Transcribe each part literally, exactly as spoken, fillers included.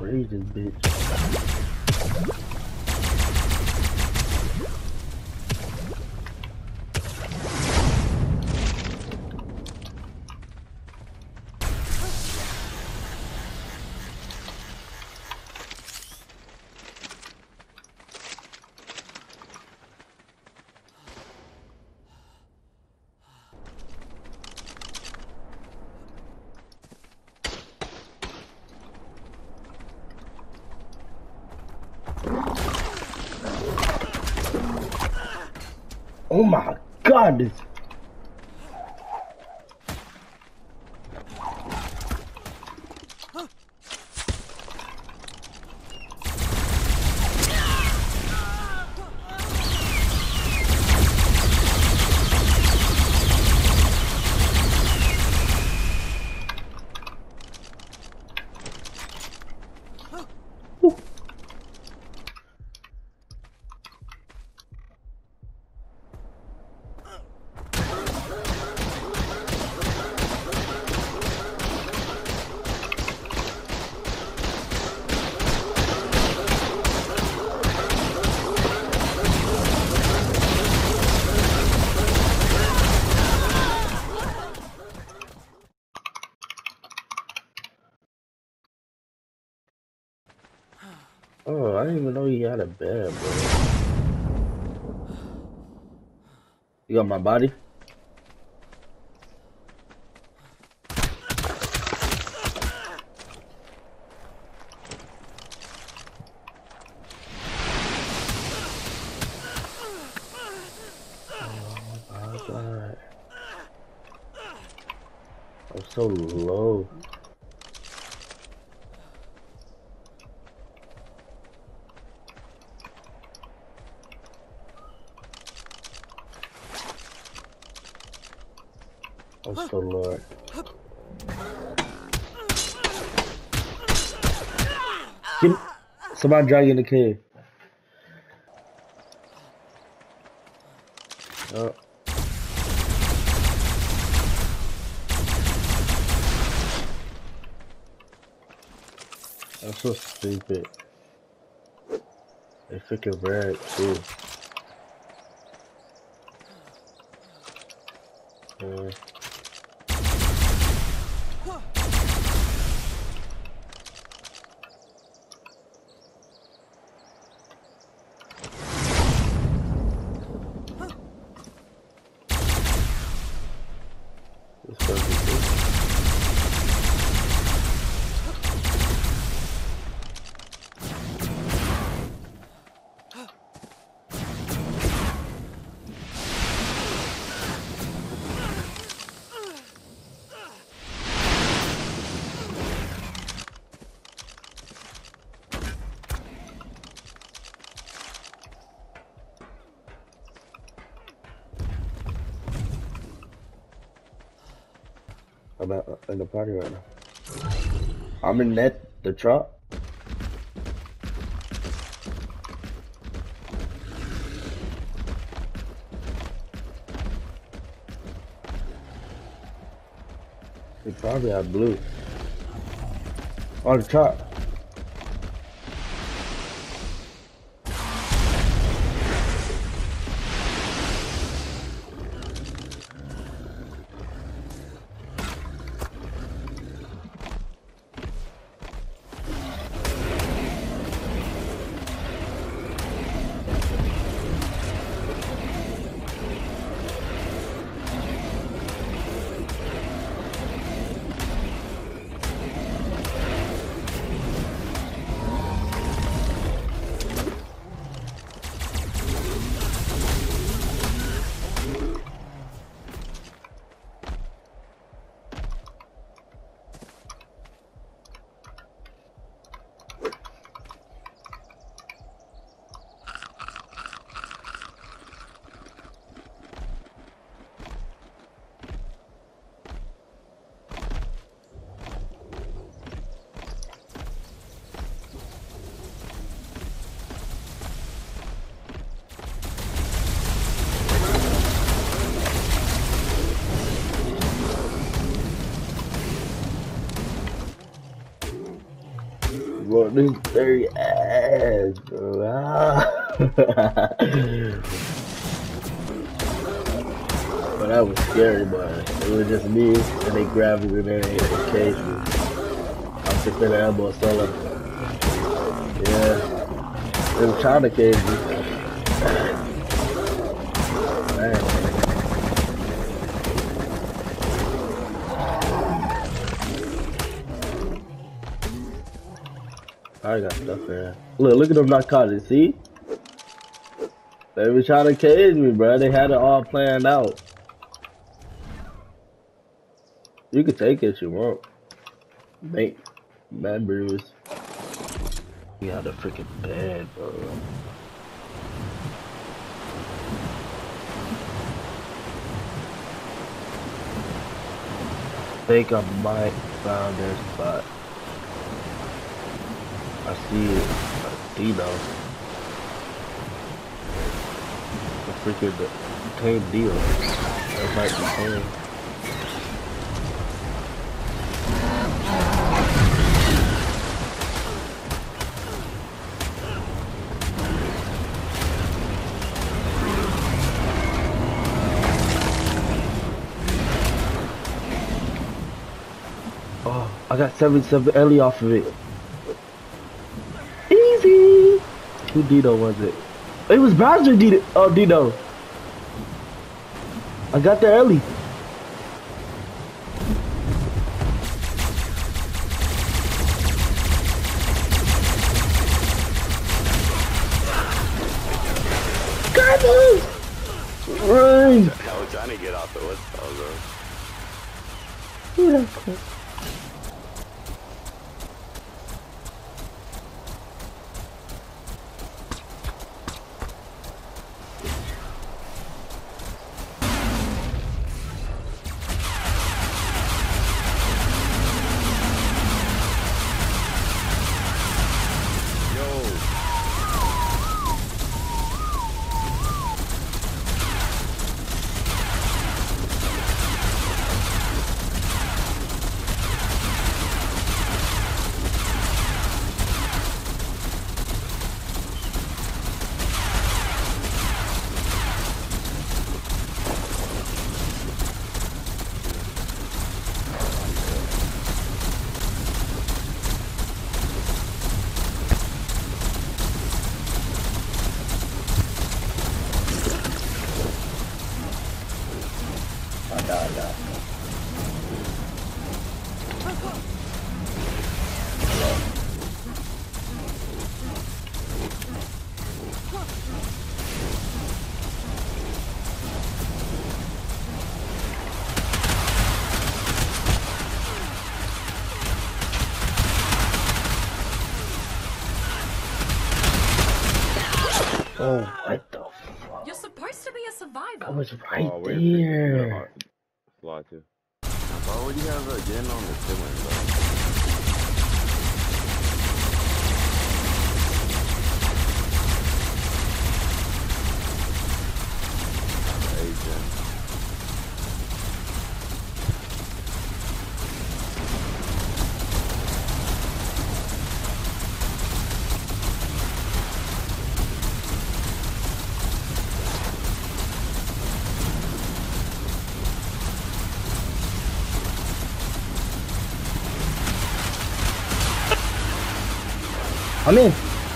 raise this bitch. Oh my god, this Oh, I didn't even know he had a bed, bro. You got my body? Oh my god. I'm so low. Oh, so Lord. Get, somebody drag you in the cave. Oh. That's so stupid. They freaking red too. Uh, This fucking thing. I'm at, in the party right now. I'm in that the truck. He probably have blue. On the truck. this dirty ass, bro. Ah. But that was scary, but it was just me, and they grabbed me and they caged me. I'm sitting in the elbow solo. Yeah. They were trying to cage me. Man. I got stuff there. Look, look at them narcotics, see? They were trying to cage me, bro. They had it all planned out. You can take it if you want. Make bad brews. You got a freaking bed, bro. I think I might found their spot. I see it. A Dino. The freaking the tame deal. That might be tame. Oh, I got seventy-seven Ellie off of it. Easy. Who Dino was it? It was Bowser Dino. Oh, Dino. I got the Ellie. Got him. Run. I was trying to get off the what's called, bro. Yeah, cool. Oh, what the fuck? You're supposed to be a survivor. I was right oh, there. Fly too. Why would you have again on the ceiling, bro? I'm in.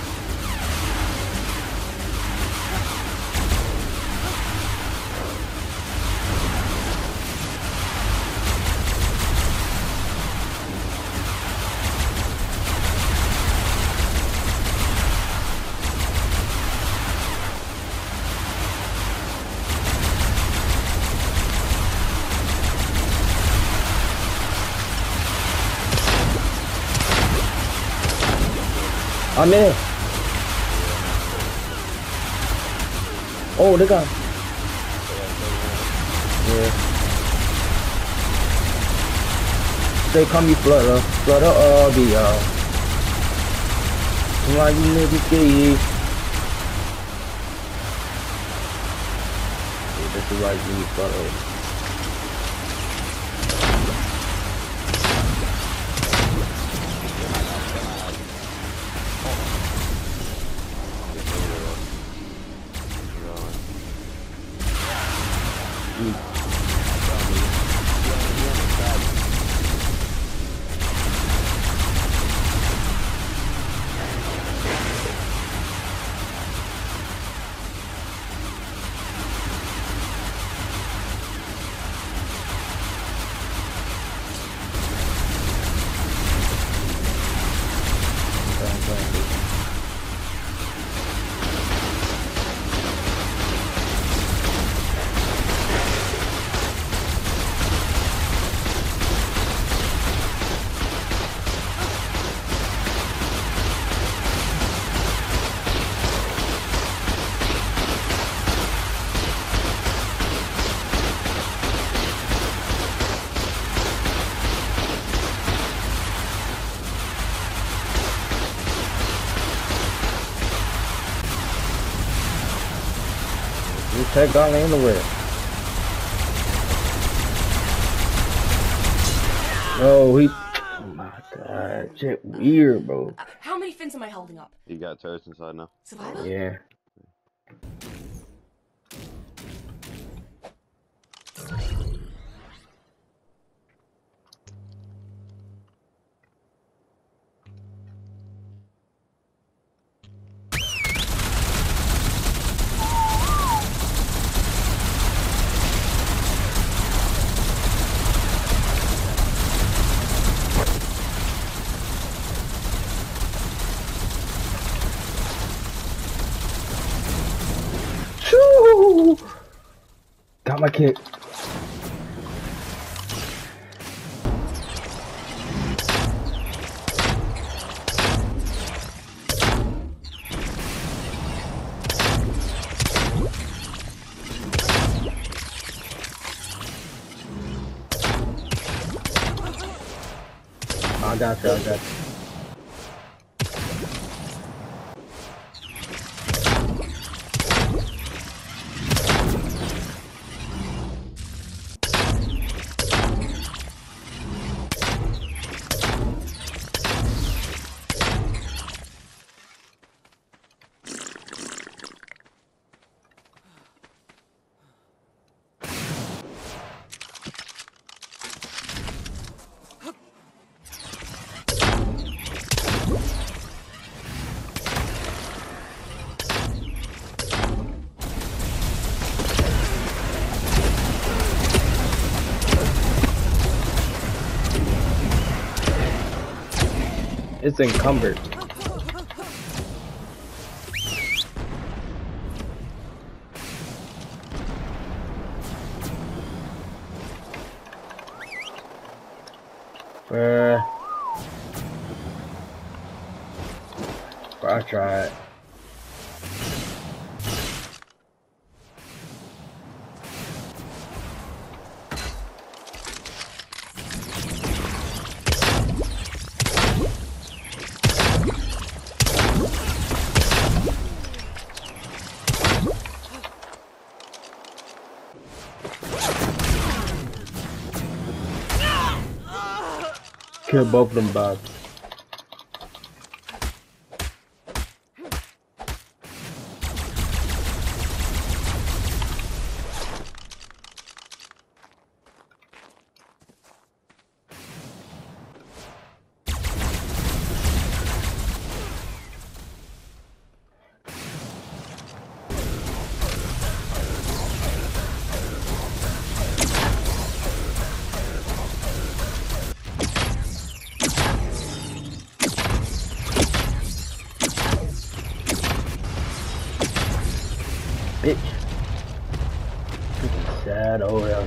I'm in. Oh, they got. Yeah. They call me Flutter. Flutter all the y'all. Why you niggas gay? Yeah, this is why you need Flutter. Check on anywhere. No, he. Oh my god, shit weird, bro. Uh, how many fins am I holding up? You got turrets inside now. Survival? Yeah. Shoo! Got my kick. I got you, I got you. It's encumbered. Uh, I tried. Kill both of them, Bob. Bitch. Freaking sad old else.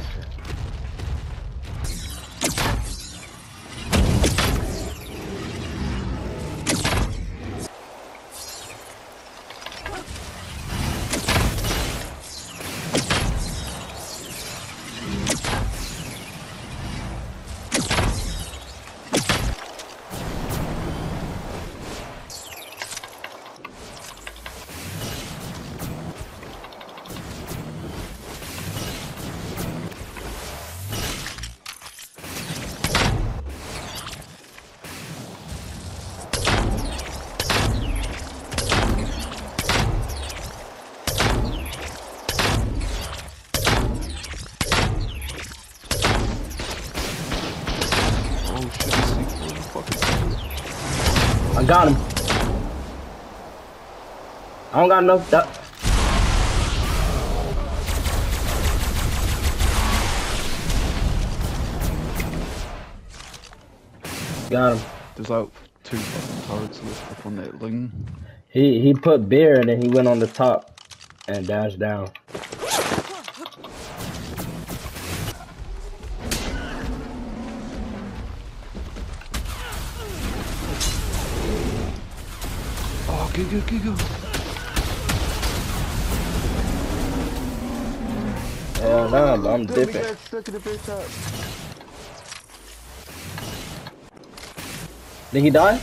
I got him. I don't got enough duck. Got him. There's like two fucking turrets left up on that ling. He he put beer and then he went on the top and dashed down. Oh, go, go, go, go. Hell no, but I'm dipping. Got stuck in the big top. Did he die?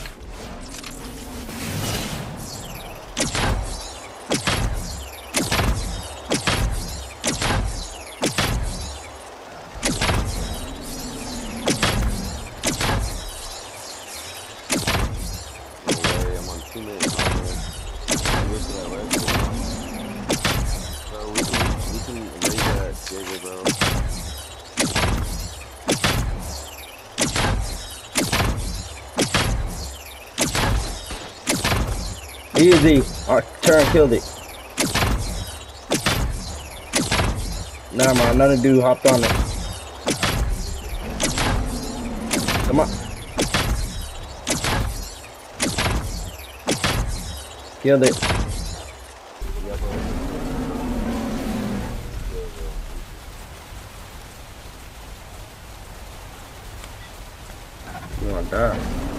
get to that red shit. Bro, we can, we can raise that Jaeger, bro. Easy. Alright, turn killed it. Nah, man, another dude hopped on it. Come on. Killed it. You wanna die?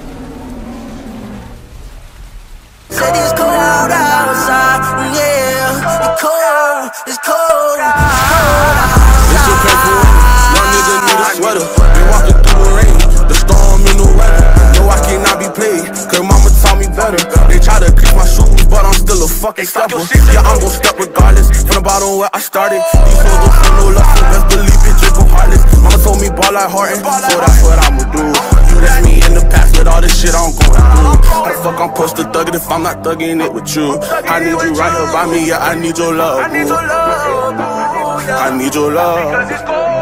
Said it's cold outside, yeah, it's cold, it's cold, it's cold outside. This shit painful, young nigga need a sweater. Been walking through the rain, the storm in the weather. No, I cannot be played, cause mama taught me better. They try to crease my shoes, but I'm still a fucking stepper. Yeah, I'm gon' step regardless, from the bottom where I started. These hoes don't feel no love, so best believe it, drink go heartless. Mama told me ball like Horton, so that's what I'ma do. You left me in the past with all this shit I'm going through. How the fuck I'm supposed to thug it if I'm not thugging it with you? I need you right here by me, yeah, I need your love. I need your love. I need your love.